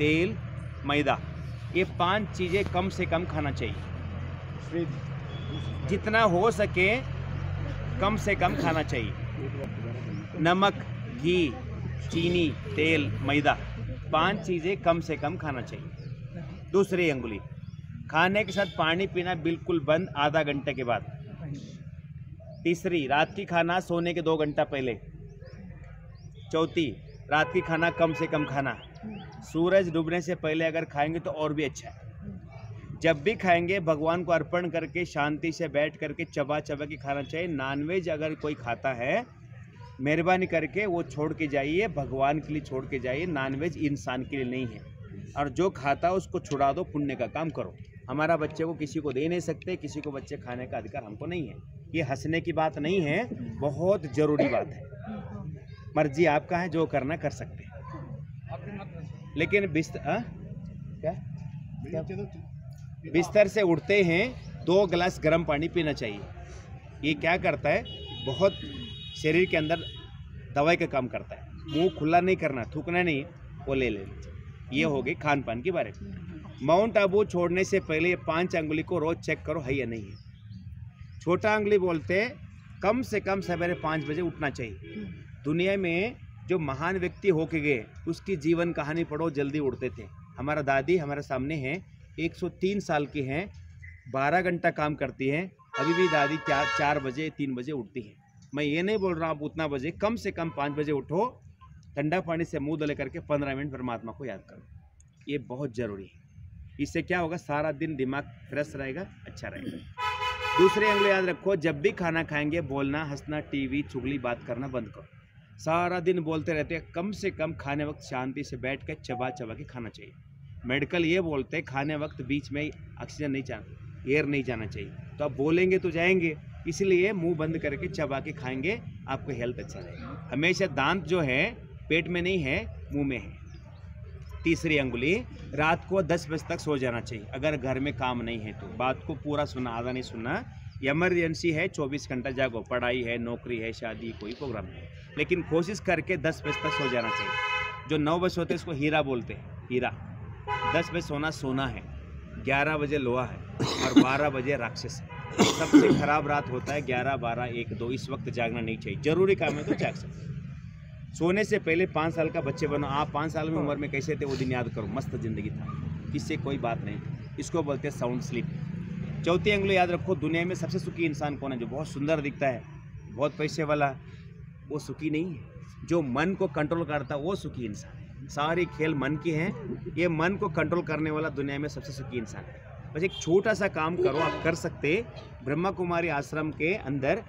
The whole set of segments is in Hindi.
तेल, मैदा, ये 5 चीज़ें कम से कम खाना चाहिए। जितना हो सके कम से कम खाना चाहिए। नमक, घी, चीनी, तेल, मैदा, 5 चीज़ें कम से कम खाना चाहिए। दूसरी अंगुली, खाने के साथ पानी पीना बिल्कुल बंद आधा घंटे के बाद। तीसरी, रात की खाना सोने के 2 घंटा पहले। चौथी, रात की खाना कम से कम खाना। सूरज डूबने से पहले अगर खाएंगे तो और भी अच्छा है। जब भी खाएंगे भगवान को अर्पण करके शांति से बैठ करके चबा चबा के खाना चाहिए। नॉनवेज अगर कोई खाता है, मेहरबानी करके वो छोड़ के जाइए, भगवान के लिए छोड़ के जाइए। नॉनवेज इंसान के लिए नहीं है, और जो खाता है उसको छुड़ा दो, पुण्य का काम करो। हमारा बच्चे को किसी को दे नहीं सकते, किसी को बच्चे खाने का अधिकार हमको नहीं है। ये हंसने की बात नहीं है, बहुत ज़रूरी बात है। मर्जी आपका है, जो करना कर सकते हैं। लेकिन बिस्तर से उठते हैं 2 गिलास गर्म पानी पीना चाहिए। ये क्या करता है, बहुत शरीर के अंदर दवाई का काम करता है। मुंह खुला नहीं करना, थूकना नहीं, वो ले लेना। ये हो गई खान पान के बारे में। माउंट आबू छोड़ने से पहले ये 5 अंगुली को रोज चेक करो है या नहीं है। छोटा अंगुली बोलते कम से कम सवेरे 5 बजे उठना चाहिए। दुनिया में जो महान व्यक्ति होके गए उसकी जीवन कहानी पढ़ो, जल्दी उठते थे। हमारा दादी हमारे सामने है, 103 साल की हैं, 12 घंटा काम करती हैं, अभी भी दादी 4 बजे 3 बजे उठती हैं। मैं ये नहीं बोल रहा हूँ आप उतना बजे, कम से कम 5 बजे उठो, ठंडा पानी से मुंह धुले करके 15 मिनट परमात्मा को याद करो। ये बहुत ज़रूरी है। इससे क्या होगा, सारा दिन दिमाग फ्रेश रहेगा, अच्छा रहेगा। दूसरे अंगुली याद रखो, जब भी खाना खाएंगे बोलना, हंसना, टीवी चुगली बात करना बंद करो। सारा दिन बोलते रहते हैं, कम से कम खाने वक्त शांति से बैठ कर चबा चबा के खाना चाहिए। मेडिकल ये बोलते हैं खाने वक्त बीच में ऑक्सीजन नहीं जाना, एयर नहीं जाना चाहिए। तो आप बोलेंगे तो जाएंगे, इसलिए मुंह बंद करके चबा के खाएंगे, आपको हेल्थ अच्छा रहेगा। हमेशा दांत जो है पेट में नहीं है, मुंह में है। तीसरी अंगुली, रात को 10 बजे तक सो जाना चाहिए। अगर घर में काम नहीं है तो बात को पूरा सुना, आधा नहीं सुनना। इमरजेंसी है 24 घंटा जागो, पढ़ाई है, नौकरी है, शादी, कोई प्रोग्राम है, लेकिन कोशिश करके 10 बजे तक सो जाना चाहिए। जो 9 बजे सोते हैं उसको हीरा बोलते हैं, हीरा। 10 बजे सोना सोना है, 11 बजे लोहा है, और 12 बजे राक्षस है। सबसे खराब रात होता है 11, 12, 1, 2। इस वक्त जागना नहीं चाहिए। जरूरी काम है तो जाग सकते। सोने से पहले 5 साल का बच्चे बनो। आप 5 साल में उम्र में कैसे थे वो दिन याद करो, मस्त जिंदगी था, इससे कोई बात नहीं। इसको बोलते हैं साउंड स्लीप। चौथी अंगुली याद रखो, दुनिया में सबसे सुखी इंसान कौन है? जो बहुत सुंदर दिखता है, बहुत पैसे वाला, वो सुखी नहीं है। जो मन को कंट्रोल करता है वो सुखी इंसान है। सारी खेल मन की हैं। ये मन को कंट्रोल करने वाला दुनिया में सबसे सुखी इंसान है। बस एक छोटा सा काम करो, आप कर सकते। ब्रह्मा कुमारी आश्रम के अंदर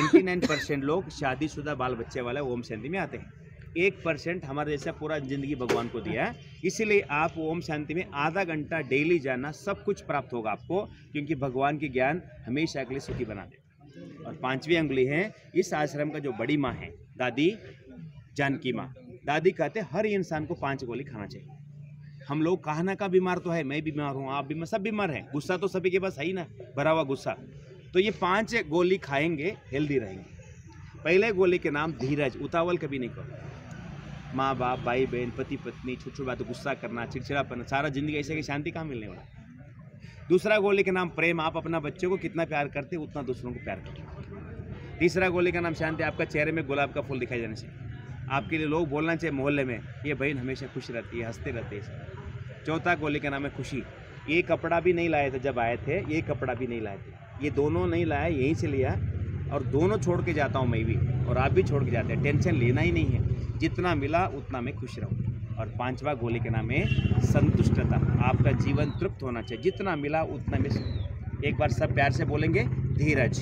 99% लोग शादीशुदा बाल बच्चे वाले ओम शांति में आते हैं। 1% हमारे जैसा पूरा जिंदगी भगवान को दिया है। इसीलिए आप ओम शांति में आधा घंटा डेली जाना, सब कुछ प्राप्त होगा आपको, क्योंकि भगवान की ज्ञान हमेशा के लिए सुखी बना देगा। और 5वीं अंगुली है, इस आश्रम का जो बड़ी माँ है, दादी जानकी माँ, दादी कहते हर इंसान को 5 गोली खाना चाहिए। हम लोग कहना का बीमार तो है, मैं भी बीमार हूँ, आप बीमार, सब बीमार हैं, गुस्सा तो सभी के पास है ही ना, भरा हुआ गुस्सा। तो ये 5 गोली खाएंगे, हेल्दी रहेंगे। पहले गोली के नाम धीरज, उतावल कभी नहीं करो। माँ बाप, भाई बहन, पति पत्नी, छोटी छोटी बात गुस्सा करना, चिड़चिड़ापन, सारा जिंदगी ऐसे की शांति कहाँ मिलने वाला। दूसरा गोली का नाम प्रेम, आप अपना बच्चे को कितना प्यार करते उतना दूसरों को प्यार करो। तीसरा गोली का नाम शांति, आपका चेहरे में गुलाब का फूल दिखाई देना चाहिए। आपके लिए लोग बोलना चाहिए मोहल्ले में, ये बहन हमेशा खुश रहती है, हंसते रहते हैं। चौथा गोली का नाम है खुशी। ये कपड़ा भी नहीं लाए थे जब आए थे, ये कपड़ा भी नहीं लाए थे, ये दोनों नहीं लाए, यहीं से लिया, और दोनों छोड़ के जाता हूँ मैं भी, और आप भी छोड़ के जाते हैं। टेंशन लेना ही नहीं है, जितना मिला उतना में खुश रहूँ। और 5वां गोली के नाम है संतुष्टता। आपका जीवन तृप्त होना चाहिए, जितना मिला उतना में। एक बार सब प्यार से बोलेंगे, धीरज,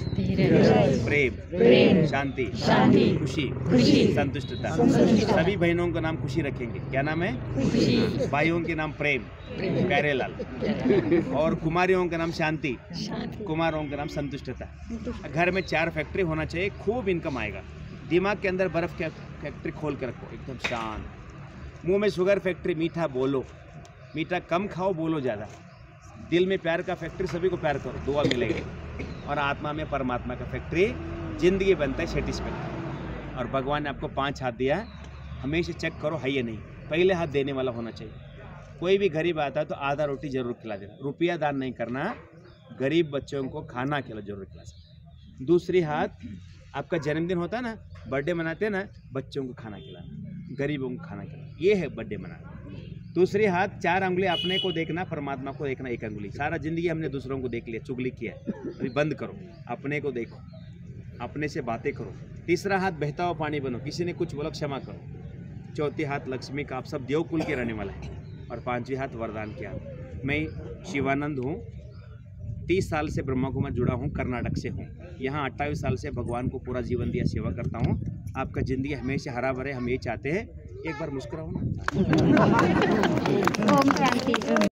प्रेम, शांति, खुशी, संतुष्टता। सभी बहनों का नाम खुशी रखेंगे। क्या नाम है? भाइयों के नाम प्रेम, प्यारेलाल, और कुमारियों का नाम शांति, कुमारों का नाम संतुष्टता। घर में 4 फैक्ट्री होना चाहिए, खूब इनकम आएगा। दिमाग के अंदर बर्फ की फैक्ट्री खोल कर रखो, एकदम शांत। मुंह में शुगर फैक्ट्री, मीठा बोलो, मीठा कम खाओ, बोलो ज़्यादा। दिल में प्यार का फैक्ट्री, सभी को प्यार करो, दुआ मिलेगी। और आत्मा में परमात्मा का फैक्ट्री, जिंदगी बनता है सैटिस्फैक्ट्री। और भगवान ने आपको 5 हाथ दिया है, हमेशा चेक करो है या नहीं। पहले हाथ देने वाला होना चाहिए, कोई भी गरीब आता है तो आधा रोटी जरूर खिला देना, रुपया दान नहीं करना, गरीब बच्चों को खाना खिला जरूर खिला सकते। दूसरी हाथ, आपका जन्मदिन होता है ना, बर्थडे मनाते हैं ना, बच्चों को खाना खिलाना, गरीबों को खाना खिलाना, ये है बर्थडे मनाना। दूसरी हाथ, 4 अंगुली अपने को देखना, परमात्मा को देखना 1 अंगुली। सारा जिंदगी हमने दूसरों को देख लिया, चुगली किया, अभी बंद करो, अपने को देखो, अपने से बातें करो। तीसरा हाथ, बहता हुआ पानी बनो, किसी ने कुछ बोला क्षमा करो। चौथी हाथ, लक्ष्मी का, आप सब देवकुल के रहने वाला है। और 5वीं हाथ, वरदान किया। मैं शिवानंद हूँ, 30 साल से ब्रह्मा कुमार जुड़ा हूँ, कर्नाटक से हूँ। यहाँ 28 साल से भगवान को पूरा जीवन दिया, सेवा करता हूँ। आपका ज़िंदगी हमेशा हरा भरे, हम यही चाहते हैं। एक बार मुस्कुराओ ना। ओम शांति।